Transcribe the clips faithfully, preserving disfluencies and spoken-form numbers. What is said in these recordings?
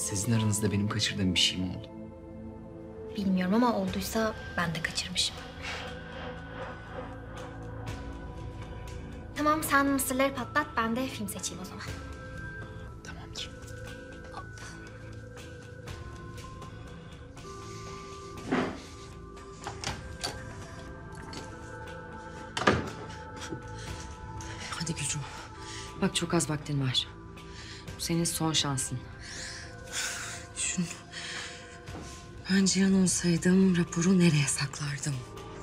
Sizin aranızda benim kaçırdığım bir şey mi oldu? Bilmiyorum ama olduysa ben de kaçırmışım. Tamam, sen mısırları patlat, ben de film seçeyim o zaman. Tamamdır. Hadi Gülcüm. Bak çok az vaktin var. Bu senin son şansın. Düşün. Ben Cihan olsaydım raporu nereye saklardım?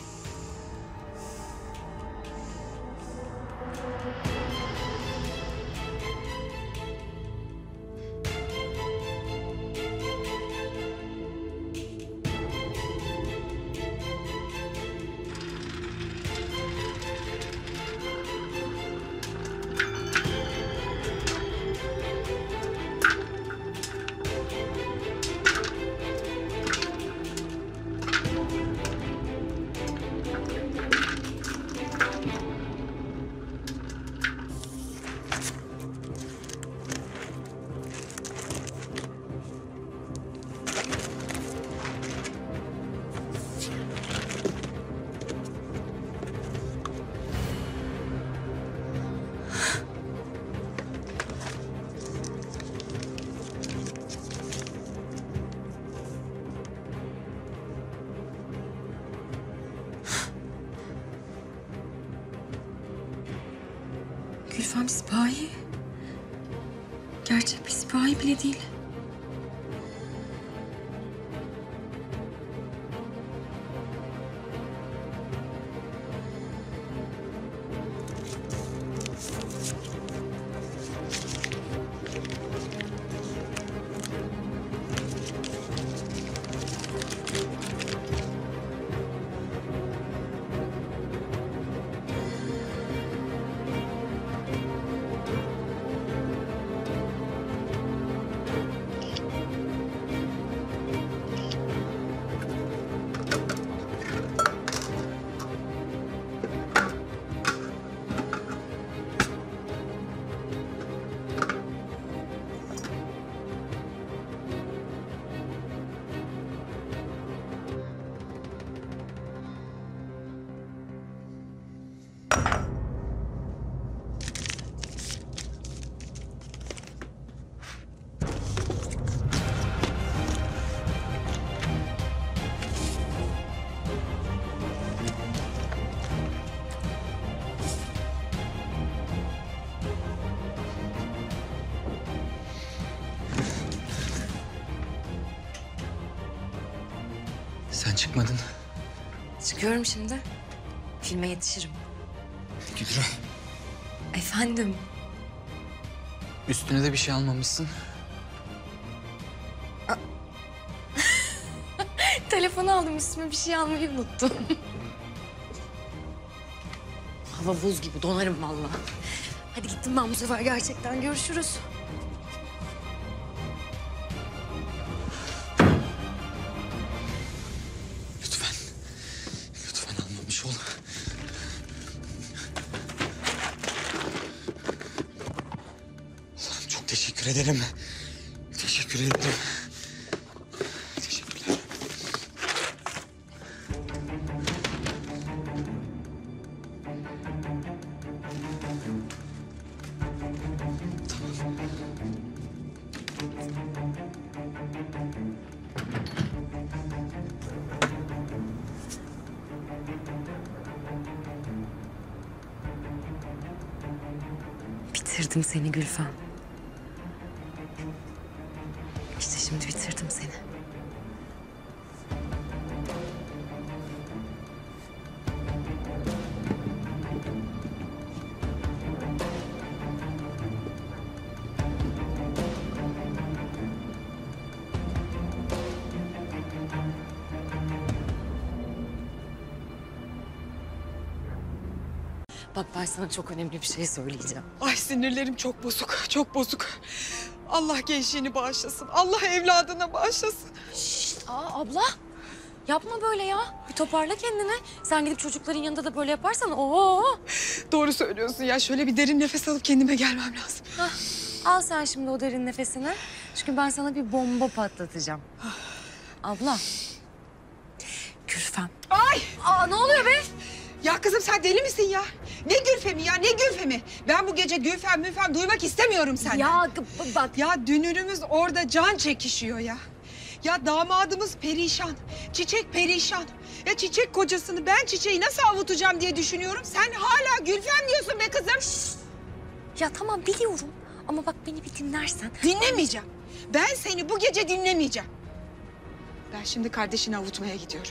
Gülfem sipahi. Gerçek bir sipahi bile değil. Sen çıkmadın. Çıkıyorum şimdi. Filme yetişirim. Güdürü. Efendim? Üstüne de bir şey almamışsın. Telefonu aldım, üstüme bir şey almayı unuttum. Hava buz gibi, donarım vallahi. Hadi gittim ben bu sefer, gerçekten görüşürüz. Lütfen. Lütfen almamış ol. Allah'ım çok teşekkür ederim. Teşekkür ederim. Teşekkürler. Bitirdim seni Gülfem. İşte şimdi bitirdim seni. Bak ben sana çok önemli bir şey söyleyeceğim. Ay sinirlerim çok bozuk, çok bozuk. Allah gençliğini bağışlasın. Allah evladına bağışlasın. Şşt, aa abla. Yapma böyle ya. Bir toparla kendini. Sen gidip çocukların yanında da böyle yaparsan ooo. Doğru söylüyorsun ya. Şöyle bir derin nefes alıp kendime gelmem lazım. Hah, al sen şimdi o derin nefesini. Çünkü ben sana bir bomba patlatacağım. Abla. Gülfem. Ay! Aa ne oluyor be? Ya kızım sen deli misin ya? Ne Gülfem'i ya ne Gülfem'i? Ben bu gece Gülfem Mülfem duymak istemiyorum senden. Ya bak. Ya dünürümüz orada can çekişiyor ya. Ya damadımız perişan. Çiçek perişan. Ya Çiçek kocasını ben Çiçeği nasıl avutacağım diye düşünüyorum. Sen hala Gülfem diyorsun be kızım. Şşt! Ya tamam biliyorum. Ama bak beni bir dinlersen. Dinlemeyeceğim. Ben seni bu gece dinlemeyeceğim. Ben şimdi kardeşini avutmaya gidiyorum.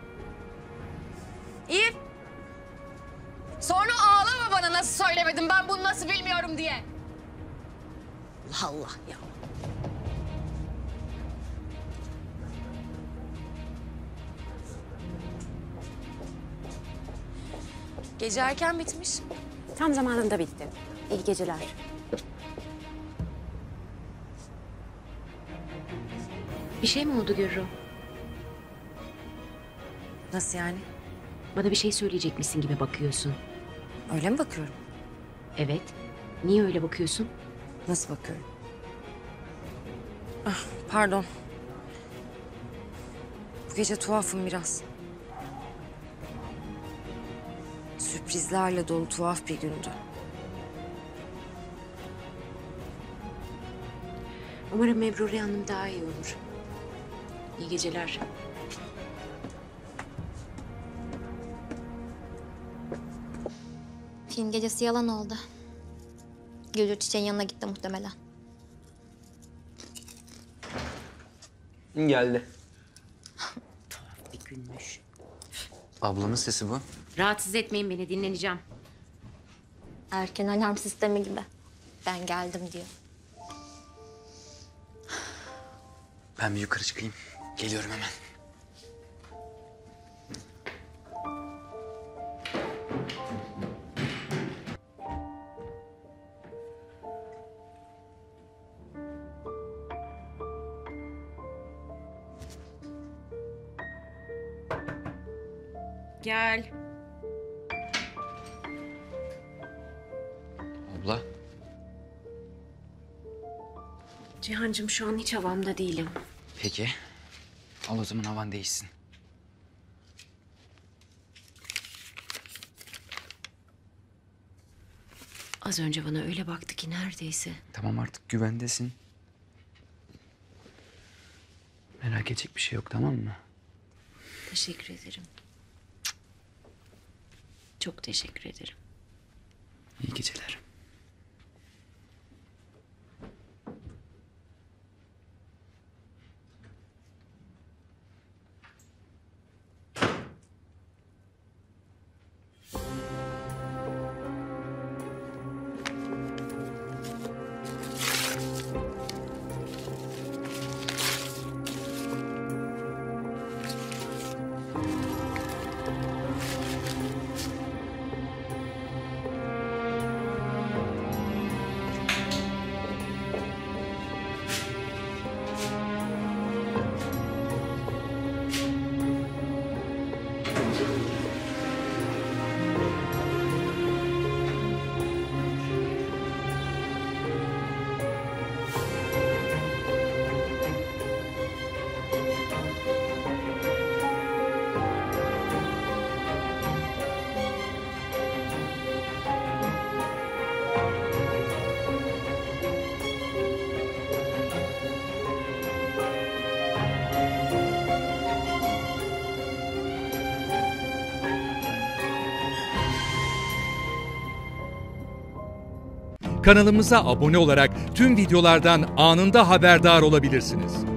İyi. Sonra ağlama bana nasıl söylemedim ben bunu nasıl bilmiyorum diye. Allah Allah ya. Gece erken bitmiş. Tam zamanında bitti. İyi geceler. Bir şey mi oldu Gürru? Nasıl yani? Bana bir şey söyleyecekmişsin gibi bakıyorsun. Öyle mi bakıyorum? Evet. Niye öyle bakıyorsun? Nasıl bakıyorum? Ah, pardon. Bu gece tuhafım biraz. Sürprizlerle dolu tuhaf bir gündü. Umarım Mebrure Hanım daha iyi olur. İyi geceler. Film gecesi yalan oldu. Gülür Çiçek'in yanına gitti muhtemelen. Geldi. Bir günmüş. Ablamın sesi bu. Rahatsız etmeyin beni, dinleneceğim. Erken alarm sistemi gibi. Ben geldim diyor. Ben bir yukarı çıkayım. Geliyorum hemen. Gel. Abla. Cihancığım şu an hiç havamda değilim. Peki. Al o zaman havan değişsin. Az önce bana öyle baktı ki neredeyse. Tamam artık güvendesin. Merak edecek bir şey yok tamam mı? Teşekkür ederim. Çok teşekkür ederim. İyi geceler. Kanalımıza abone olarak tüm videolardan anında haberdar olabilirsiniz.